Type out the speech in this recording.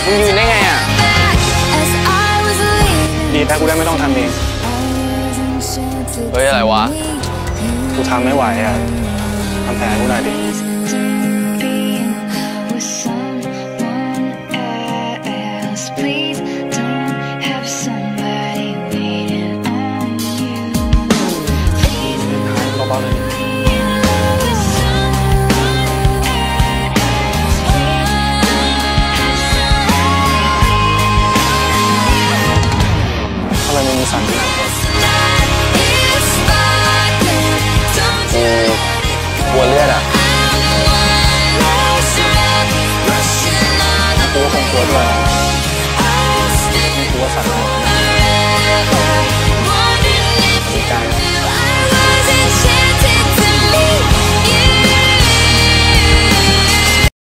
มึงยืนได้ไงอ่ะดีถ้ากูได้ไม่ต้องทำเองเฮ้ยอะไรวะกูทำไม่ไหวอ่ะทำแผลกูหน่อยดิ